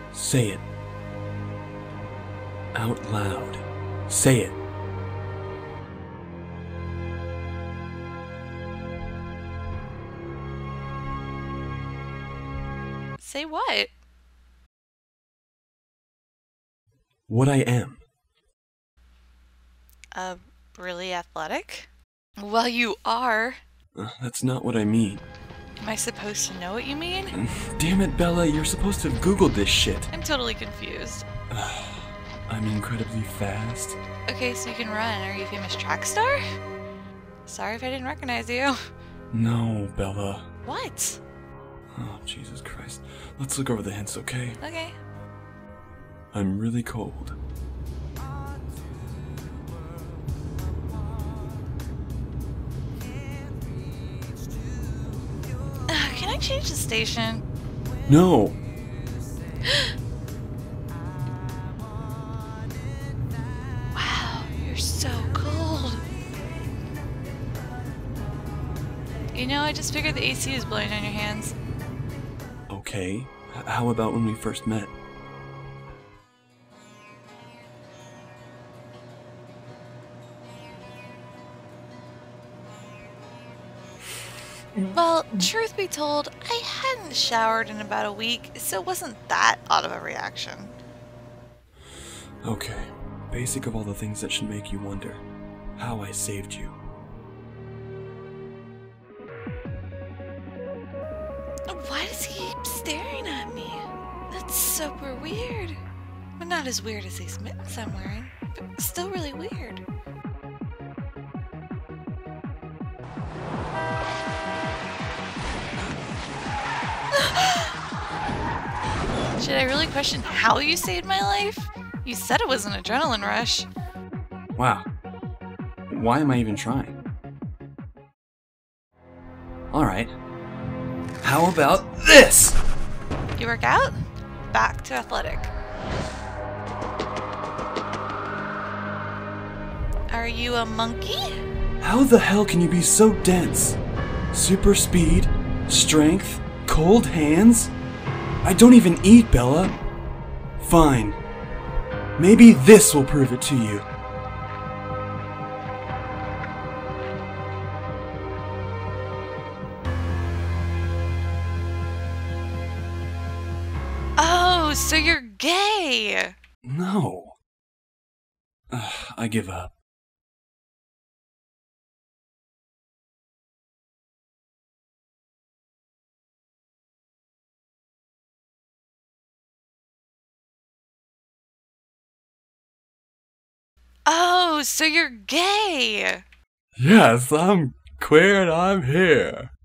Say it. Out loud. Say it. Say what? What I am. Really athletic? Well, you are. That's not what I mean. Am I supposed to know what you mean? Damn it, Bella, you're supposed to have Googled this shit. I'm totally confused. I'm incredibly fast. Okay, so you can run. Are you a famous track star? Sorry if I didn't recognize you. No, Bella. What? Oh, Jesus Christ. Let's look over the hints, okay? Okay. I'm really cold. Can I change the station? No! Wow, you're so cold. You know, I just figured the AC is blowing on your hands. Okay. How about when we first met? Well, truth be told, I hadn't showered in about a week, so it wasn't that odd of a reaction. Okay. Basic of all the things that should make you wonder. How I saved you. Why does he keep staring at me? That's super weird. But not as weird as these mittens I'm wearing, but still really weird. Should I really question how you saved my life? You said it was an adrenaline rush. Wow. Why am I even trying? Alright. How about this? You work out? Back to athletic. Are you a monkey? How the hell can you be so dense? Super speed, strength, cold hands? I don't even eat, Bella. Fine. Maybe this will prove it to you. Oh, so you're gay. No. I give up. Oh, so you're gay. Yes, I'm queer and I'm here.